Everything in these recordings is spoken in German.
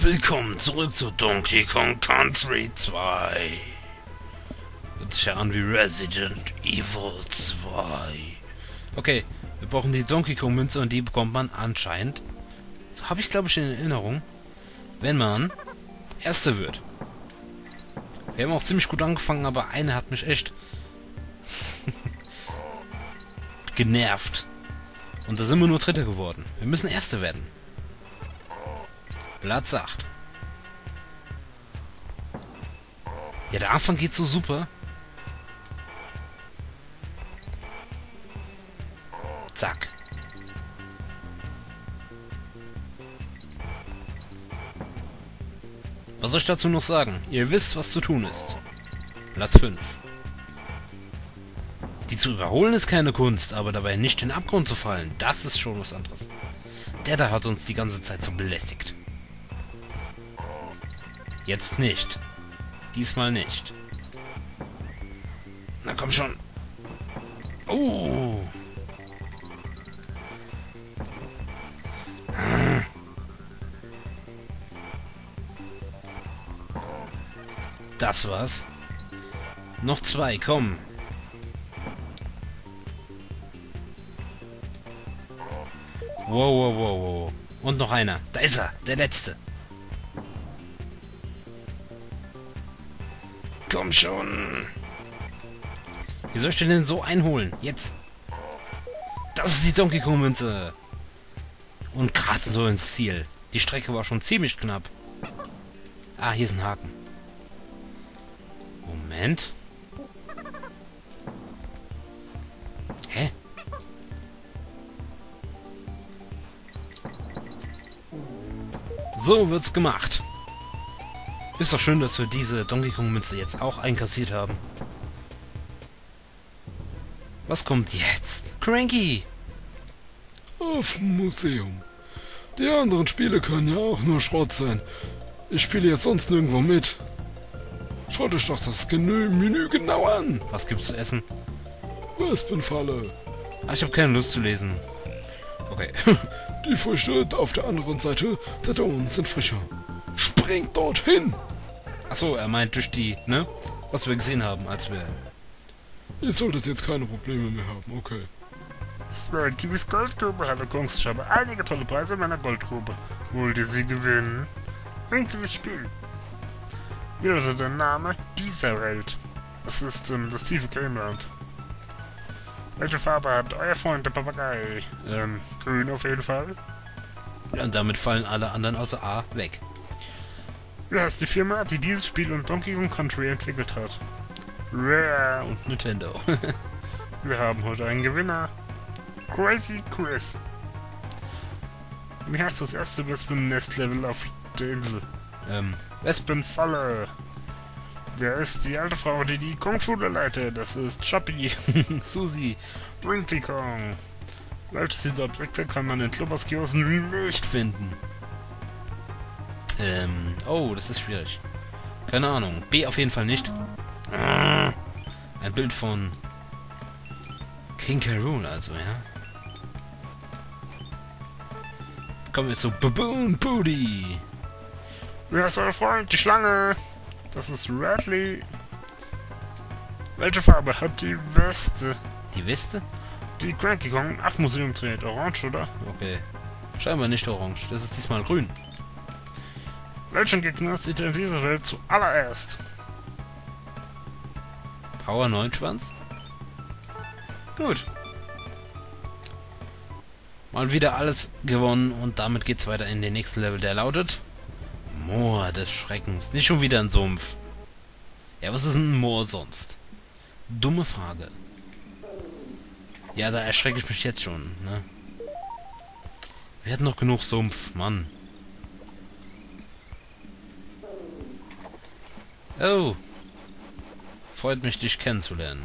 Willkommen zurück zu Donkey Kong Country 2. Hört sich ja an wie Resident Evil 2. Okay, wir brauchen die Donkey Kong Münze und die bekommt man anscheinend, so habe ich es glaube ich in Erinnerung, wenn man Erster wird. Wir haben auch ziemlich gut angefangen, aber eine hat mich echt genervt. Und da sind wir nur Dritter geworden. Wir müssen Erster werden. Platz 8. Ja, der Anfang geht so super. Zack. Was soll ich dazu noch sagen? Ihr wisst, was zu tun ist. Platz 5. Die zu überholen ist keine Kunst, aber dabei nicht in den Abgrund zu fallen, das ist schon was anderes. Der da hat uns die ganze Zeit so belästigt. Jetzt nicht. Diesmal nicht. Na komm schon. Oh. Das war's. Noch 2, komm. Wow, wow, wow, wow. Und noch einer. Da ist er, der letzte. Komm schon. Wie soll ich denn so einholen? Jetzt. Das ist die Donkey Kong Münze. Und gerade so ins Ziel. Die Strecke war schon ziemlich knapp. Ah, hier ist ein Haken. Moment. Hä? So wird's gemacht. Ist doch schön, dass wir diese Donkey Kong Münze jetzt auch einkassiert haben. Was kommt jetzt? Cranky! Auf dem Museum. Die anderen Spiele können ja auch nur Schrott sein. Ich spiele jetzt sonst nirgendwo mit. Schaut euch doch das Menü genau an. Was gibt's zu essen? Wespenfalle. Ah, ich habe keine Lust zu lesen. Okay. Die Früchte auf der anderen Seite der Daumen sind frischer. Springt dorthin! Achso, er meint durch die, ne? Was wir gesehen haben, als wir... Ihr solltet jetzt keine Probleme mehr haben, okay. Spirit Kiwis Goldgrube, hallo Kongs, ich habe einige tolle Preise in meiner Goldgrube. Wollt ihr sie gewinnen? Bringt dieses Spiel. Wie also der Name dieser Welt? Das ist das tiefe Gameland. Welche Farbe hat euer Freund der Papagei? Grün auf jeden Fall. Ja, und damit fallen alle anderen außer A weg. Wie heißt die Firma, die dieses Spiel und Donkey Kong Country entwickelt hat? Rare. Und Nintendo. Wir haben heute einen Gewinner. Crazy Chris. Wie heißt das erste Wespennest-Level auf der Insel? Wespenfalle. Wer ist die alte Frau, die die Kong-Schule leitet? Das ist Choppy. Susi. Wrinkly Kong. Welches dieser Objekte kann man in Klopaskiosen nicht finden? Oh, das ist schwierig. Keine Ahnung. B auf jeden Fall nicht. Ein Bild von King K. Rool, also, ja. Kommen wir zu Baboon Booty. Wer ist euer Freund? Die Schlange. Das ist Radley. Welche Farbe hat die Weste? Die Weste? Die Cranky Kong 8 Museum trägt. Orange, oder? Okay. Scheinbar nicht orange. Das ist diesmal grün. Welchen Gegner sieht ihr in dieser Welt zuallererst? Power 9 Schwanz? Gut. Mal wieder alles gewonnen und damit geht's weiter in den nächsten Level, der lautet Moor des Schreckens. Nicht schon wieder ein Sumpf. Ja, was ist ein Moor sonst? Dumme Frage. Ja, da erschrecke ich mich jetzt schon, ne? Wir hatten noch genug Sumpf, Mann. Oh. Freut mich, dich kennenzulernen.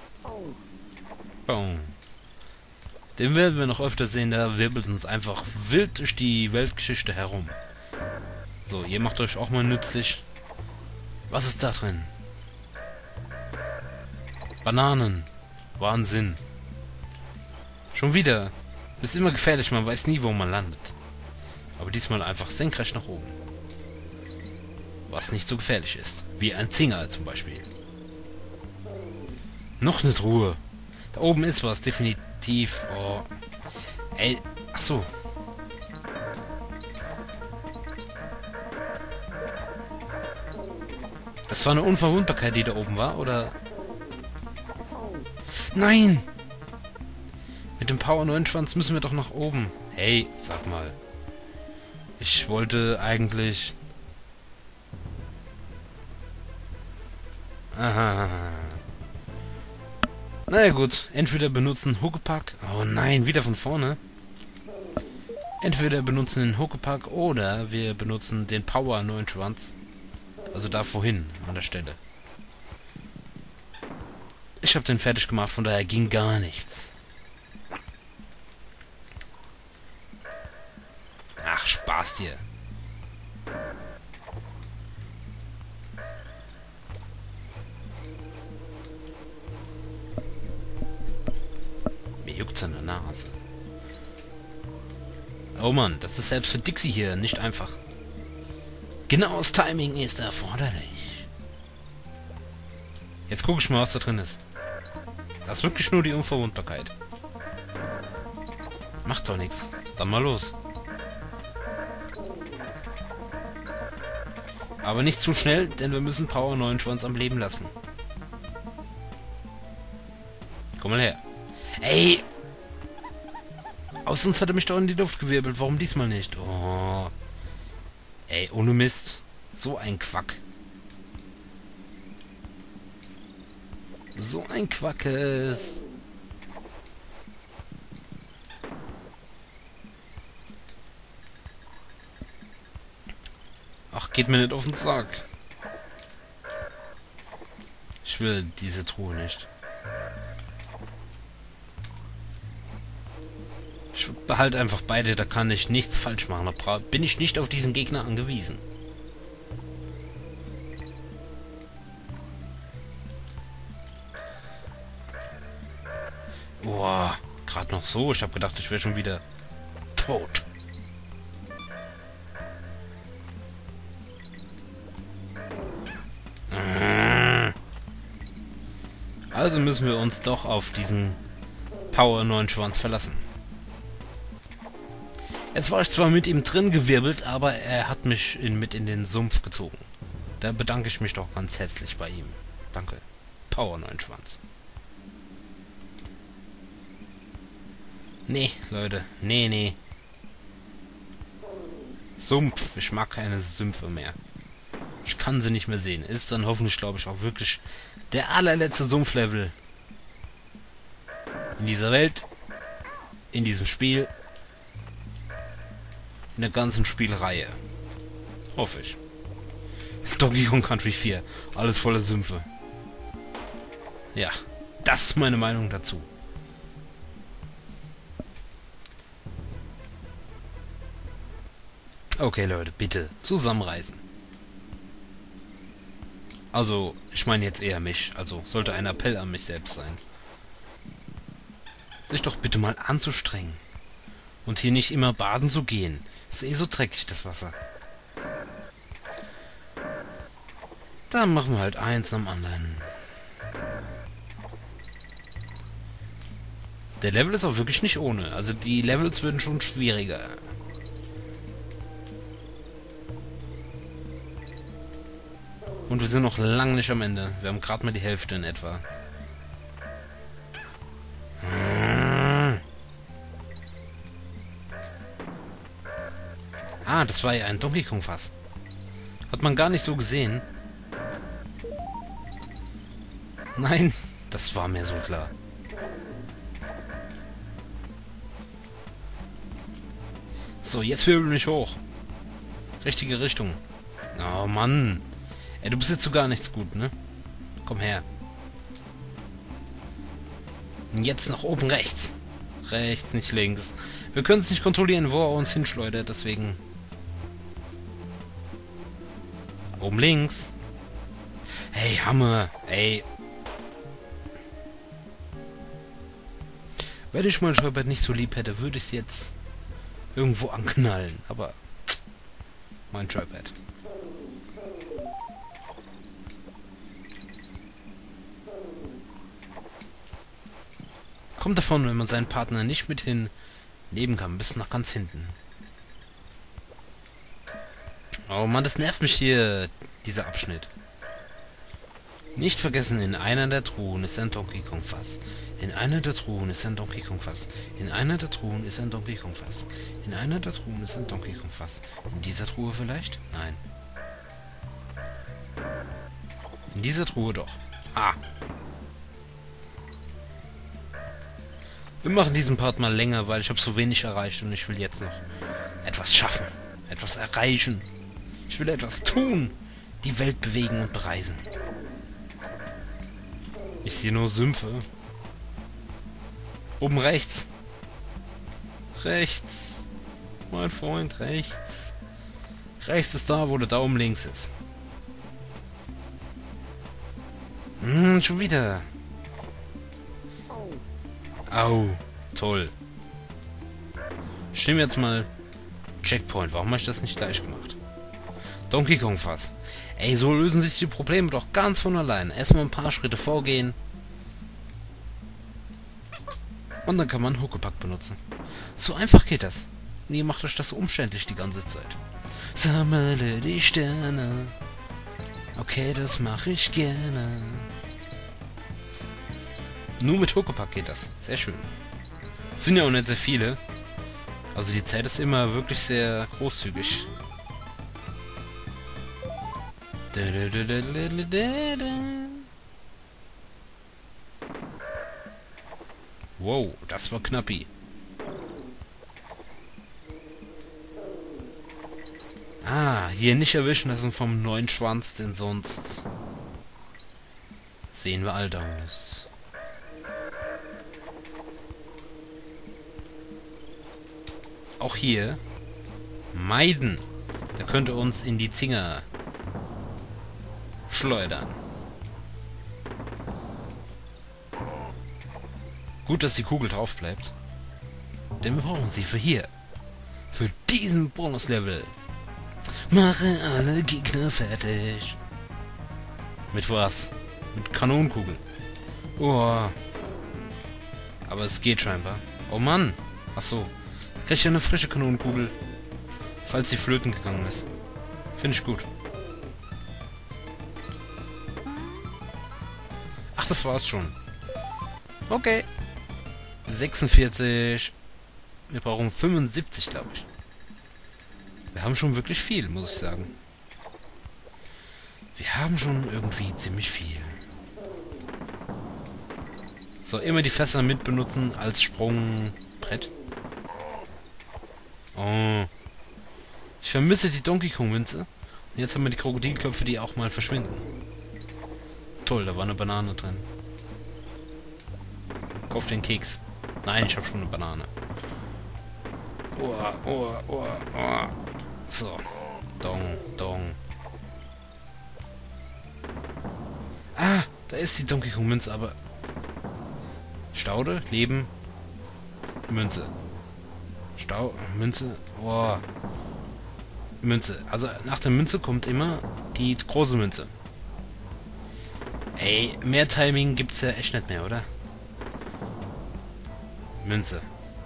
Boom. Den werden wir noch öfter sehen, der wirbelt uns einfach wild durch die Weltgeschichte herum. So, ihr macht euch auch mal nützlich. Was ist da drin? Bananen. Wahnsinn. Schon wieder. Das ist immer gefährlich, man weiß nie, wo man landet. Aber diesmal einfach senkrecht nach oben. was nicht so gefährlich ist. Wie ein Zinger zum Beispiel. Noch eine Truhe. Da oben ist was, definitiv. Oh. Ey, ach so. Das war eine Unverwundbarkeit, die da oben war, oder? Nein! Mit dem Power 9 Schwanz müssen wir doch nach oben. Hey, sag mal. Ich wollte eigentlich... Aha. Naja gut, entweder benutzen Huckepack... Oh nein, wieder von vorne. Entweder benutzen den Huckepack oder wir benutzen den Power 9 Schwanz. Also da vorhin, an der Stelle. Ich habe den fertig gemacht, von daher ging gar nichts. Ach, Spaß dir. Mir juckt's an der Nase. Oh Mann, das ist selbst für Dixie hier nicht einfach. Genaues Timing ist erforderlich. Jetzt gucke ich mal, was da drin ist. Das ist wirklich nur die Unverwundbarkeit. Macht doch nichts. Dann mal los. Aber nicht zu schnell, denn wir müssen Power 9 Schwanz am Leben lassen. Komm mal her. Ey! Sonst hat er mich doch in die Luft gewirbelt. Warum diesmal nicht? Oh. Ey, ohne Mist. So ein Quack. So ein Quackes. Ach, geht mir nicht auf den Sack. Ich will diese Truhe nicht. Ich behalte einfach beide, da kann ich nichts falsch machen. Da bin ich nicht auf diesen Gegner angewiesen. Boah, gerade noch so. Ich habe gedacht, ich wäre schon wieder tot. Also müssen wir uns doch auf diesen Power 9 Schwanz verlassen. Jetzt war ich zwar mit ihm drin gewirbelt, aber er hat mich mit in den Sumpf gezogen. Da bedanke ich mich doch ganz herzlich bei ihm. Danke. Power 9 Schwanz. Nee, Leute. Nee. Sumpf. Ich mag keine Sümpfe mehr. Ich kann sie nicht mehr sehen. Ist dann hoffentlich, glaube ich, auch wirklich der allerletzte Sumpflevel in dieser Welt, in diesem Spiel, in der ganzen Spielreihe. Hoffe ich. Donkey Kong Country 4. Alles voller Sümpfe. Ja, das ist meine Meinung dazu. Okay, Leute, bitte zusammenreißen. Also, ich meine jetzt eher mich. Also, sollte ein Appell an mich selbst sein. Sich doch bitte mal anzustrengen. Und hier nicht immer baden zu gehen. Ist eh so dreckig, das Wasser. Dann machen wir halt eins am anderen. Der Level ist auch wirklich nicht ohne. Also die Levels würden schon schwieriger. Und wir sind noch lange nicht am Ende. Wir haben gerade mal die Hälfte in etwa. Ah, das war ja ein Donkey Kong Fass. Hat man gar nicht so gesehen. Nein, das war mir so klar. So, jetzt wirbel mich hoch. Richtige Richtung. Oh Mann. Ey, du bist jetzt zu gar nichts gut, ne? Komm her. Und jetzt nach oben rechts. Rechts, nicht links. Wir können es nicht kontrollieren, wo er uns hinschleudert, deswegen... Oben links. Hey, Hammer. Ey. Wenn ich mein Joypad nicht so lieb hätte, würde ich es jetzt irgendwo anknallen. Aber mein Joypad. Kommt davon, wenn man seinen Partner nicht mit hinnehmen kann, bis nach ganz hinten. Oh Mann, das nervt mich hier, dieser Abschnitt. Nicht vergessen, in einer der Truhen ist ein Donkey Kong Fass. In einer der Truhen ist ein Donkey Kong Fass. In einer der Truhen ist ein Donkey Kong Fass. In einer der Truhen ist ein Donkey Kong Fass. In dieser Truhe vielleicht? Nein. In dieser Truhe doch. Ah. Wir machen diesen Part mal länger, weil ich habe so wenig erreicht und ich will jetzt noch etwas schaffen. Etwas erreichen. Ich will etwas tun. Die Welt bewegen und bereisen. Ich sehe nur Sümpfe. Oben rechts. Rechts. Mein Freund, rechts. Rechts ist da, wo der Daumen links ist. Schon wieder. Au, toll. Ich nehme jetzt mal Checkpoint. Warum habe ich das nicht gleich gemacht? Donkey Kong Fass. Ey, so lösen sich die Probleme doch ganz von allein. Erstmal ein paar Schritte vorgehen. Und dann kann man Huckepack benutzen. So einfach geht das. Und ihr macht euch das so umständlich die ganze Zeit. Sammle die Sterne. Okay, das mache ich gerne. Nur mit Huckepack geht das. Sehr schön. Es sind ja auch nicht sehr viele. Also die Zeit ist immer wirklich sehr großzügig. Wow, das war knappi. Ah, hier nicht erwischen lassen vom neuen Schwanz, denn sonst sehen wir alt aus. Auch hier meiden. Der könnte uns in die Zinger schleudern. Gut, dass die Kugel drauf bleibt. Denn wir brauchen sie für hier. Für diesen Bonuslevel. Mache alle Gegner fertig. Mit was? Mit Kanonenkugel. Oh. Aber es geht scheinbar. Oh Mann. Ach so. Krieg ich ja eine frische Kanonenkugel. Falls sie flöten gegangen ist. Finde ich gut. Ach, das war's schon. Okay. 46. Wir brauchen 75, glaube ich. Wir haben schon wirklich viel, muss ich sagen. Wir haben schon irgendwie ziemlich viel. So, immer die Fässer mit benutzen als Sprungbrett. Oh. Ich vermisse die Donkey Kong Münze. Und jetzt haben wir die Krokodilköpfe, die auch mal verschwinden. Toll, da war eine Banane drin. Kauf den Keks. Nein, ich habe schon eine Banane. Oh. So. Dong, dong. Ah, da ist die Donkey Kong Münze, aber... Staude, Leben, Münze. Münze, oh. Münze. Also nach der Münze kommt immer die große Münze. Ey, mehr Timing gibt's ja echt nicht mehr, oder? Münze.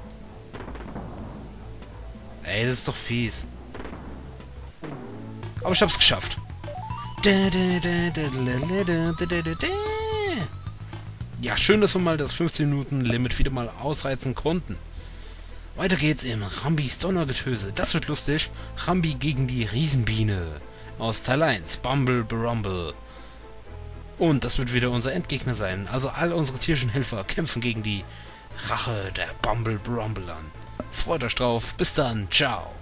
Ey, das ist doch fies. Aber ich hab's geschafft. Ja, schön, dass wir mal das 15-Minuten-Limit wieder mal ausreizen konnten. Weiter geht's im Rambis Donnergetöse. Das wird lustig. Rambi gegen die Riesenbiene. Aus Teil 1. Bumble Brumble. Und das wird wieder unser Endgegner sein. Also all unsere tierischen Helfer kämpfen gegen die Rache der Bumble Brumble an. Freut euch drauf. Bis dann. Ciao.